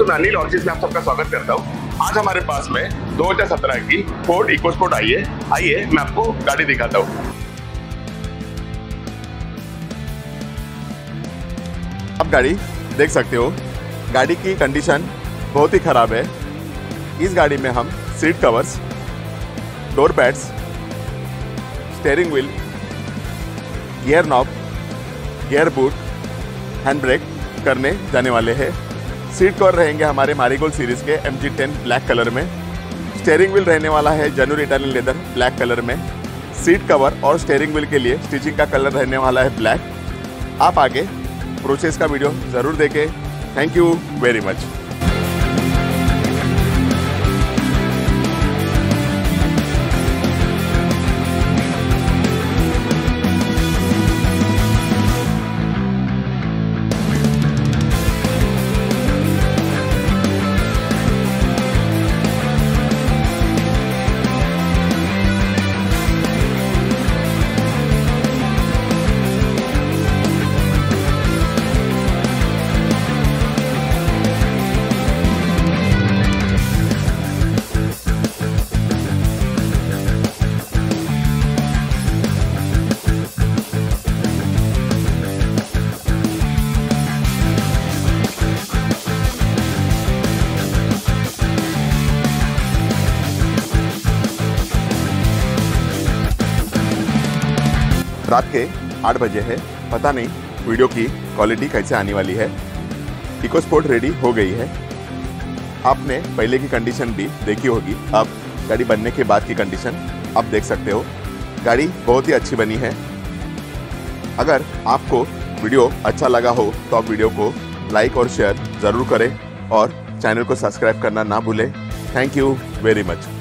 मैं अनिल और जिसमें आप सबका स्वागत करता हूँ। आज हमारे पास में 2017 की फोर्ड इकोस्पोर्ट आई है। आइए मैं आपको गाड़ी दिखाता हूँ। आप गाड़ी देख सकते हो, गाड़ी की कंडीशन बहुत ही खराब है। इस गाड़ी में हम seat covers, door pads, steering wheel, gear knob, gear boot, hand brake करने जाने वाले हैं। सीट कवर रहेंगे हमारे मैरीगोल्ड सीरीज के MG10 ब्लैक कलर में। स्टीयरिंग व्हील रहने वाला है genuine Italian leather black colour में। सीट कवर और स्टीयरिंग व्हील के लिए स्टिचिंग का कलर रहने वाला है ब्लैक। आप आगे प्रोसेस का वीडियो ज़रूर देखें। Thank you very much. रात के 8 बजे है, पता नहीं वीडियो की क्वालिटी कैसे आने वाली है। इकोस्पोर्ट रेडी हो गई है। आपने पहले की कंडीशन भी देखी होगी, अब गाड़ी बनने के बाद की कंडीशन आप देख सकते हो। गाड़ी बहुत ही अच्छी बनी है। अगर आपको वीडियो अच्छा लगा हो तो आप वीडियो को लाइक और शेयर ज़रूर करें और चैनल को सब्सक्राइब करना ना भूलें। Thank you very much.